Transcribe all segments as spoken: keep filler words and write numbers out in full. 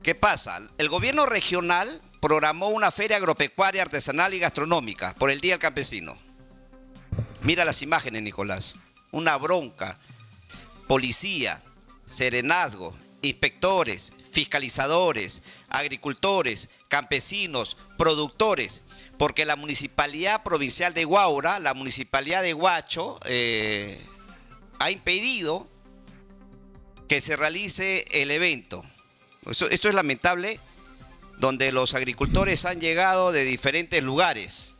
¿Qué pasa? El gobierno regional programó una feria agropecuaria, artesanal y gastronómica por el Día del Campesino. Mira las imágenes, Nicolás. Una bronca. Policía, serenazgo, inspectores, fiscalizadores, agricultores, campesinos, productores, porque la Municipalidad Provincial de Huaura, la Municipalidad de Huacho, eh, ha impedido que se realice el evento. Esto, esto es lamentable, donde los agricultores han llegado de diferentes lugares.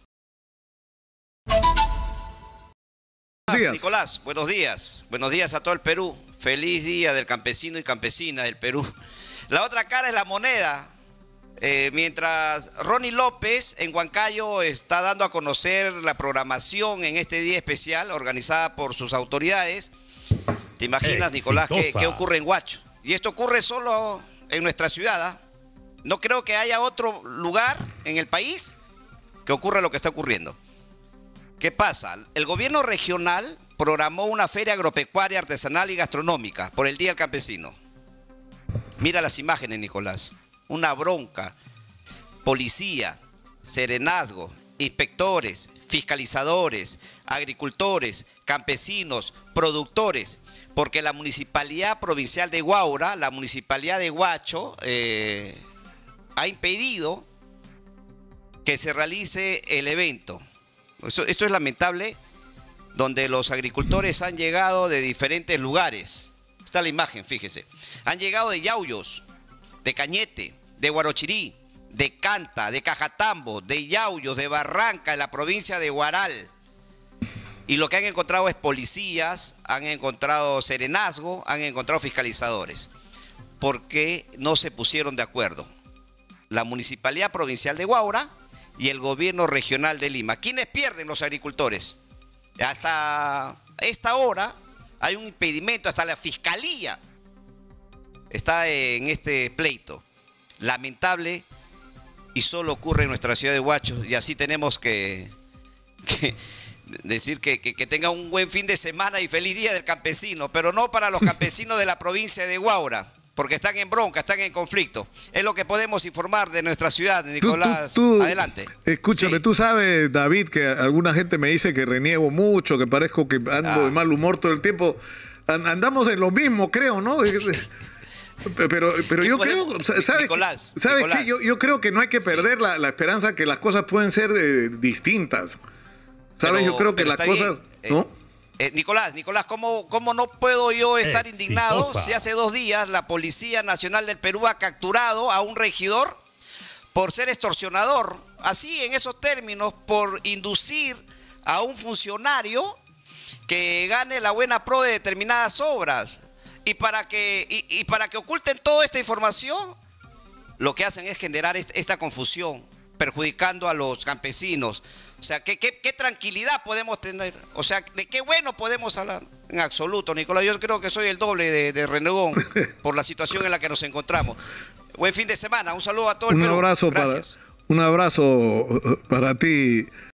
Buenos días, Nicolás, buenos días. Buenos días a todo el Perú. Feliz día del campesino y campesina del Perú. La otra cara es la moneda. Eh, mientras Ronnie López en Huancayo está dando a conocer la programación en este día especial organizada por sus autoridades, ¿te imaginas, Nicolás, qué, qué ocurre en Huacho? Y esto ocurre solo en nuestra ciudad. No creo que haya otro lugar en el país que ocurra lo que está ocurriendo. ¿Qué pasa? El gobierno regional programó una feria agropecuaria, artesanal y gastronómica por el Día del Campesino. Mira las imágenes, Nicolás. Una bronca. Policía, serenazgo, inspectores, fiscalizadores, agricultores, campesinos, productores, porque la Municipalidad Provincial de Huaura, la Municipalidad de Huacho, eh, ha impedido que se realice el evento. Esto, esto es lamentable, donde los agricultores han llegado de diferentes lugares. Está la imagen, fíjense. Han llegado de Yauyos, de Cañete, de Huarochirí, de Canta, de Cajatambo, de Yauyos, de Barranca, de la provincia de Huaral. Y lo que han encontrado es policías, han encontrado serenazgo, han encontrado fiscalizadores. ¿Por qué no se pusieron de acuerdo la Municipalidad Provincial de Huaura y el Gobierno Regional de Lima? ¿Quiénes pierden? Los agricultores. Hasta esta hora hay un impedimento, hasta la Fiscalía está en este pleito. Lamentable, y solo ocurre en nuestra ciudad de Huacho, y así tenemos que, que decir que, que, que tenga un buen fin de semana y feliz día del campesino, pero no para los campesinos de la provincia de Huaura, porque están en bronca, están en conflicto. Es lo que podemos informar de nuestra ciudad, Nicolás. Tú, tú, adelante. Escúchame, sí. Tú sabes, David, que alguna gente me dice que reniego mucho, que parezco que ando ah. de mal humor todo el tiempo. Andamos en lo mismo, creo, ¿no? Pero, pero yo creo, ¿sabes, Nicolás, ¿sabes Nicolás. qué? Yo, yo creo que no hay que perder sí. la, la esperanza que las cosas pueden ser eh, distintas. ¿Sabes? Pero, yo creo que las cosas... Bien, ¿no? Eh, eh, Nicolás, Nicolás, ¿cómo, ¿cómo no puedo yo estar Exitosa. indignado si hace dos días la Policía Nacional del Perú ha capturado a un regidor por ser extorsionador? Así, en esos términos, por inducir a un funcionario que gane la buena pro de determinadas obras. Y para que, y, y para que oculten toda esta información, lo que hacen es generar est esta confusión, perjudicando a los campesinos. O sea, ¿qué, qué, qué tranquilidad podemos tener? O sea, ¿de qué bueno podemos hablar? En absoluto, Nicolás. Yo creo que soy el doble de, de renegón por la situación en la que nos encontramos. Buen fin de semana. Un saludo a todo el un Perú. Abrazo Gracias. Para, un abrazo para ti.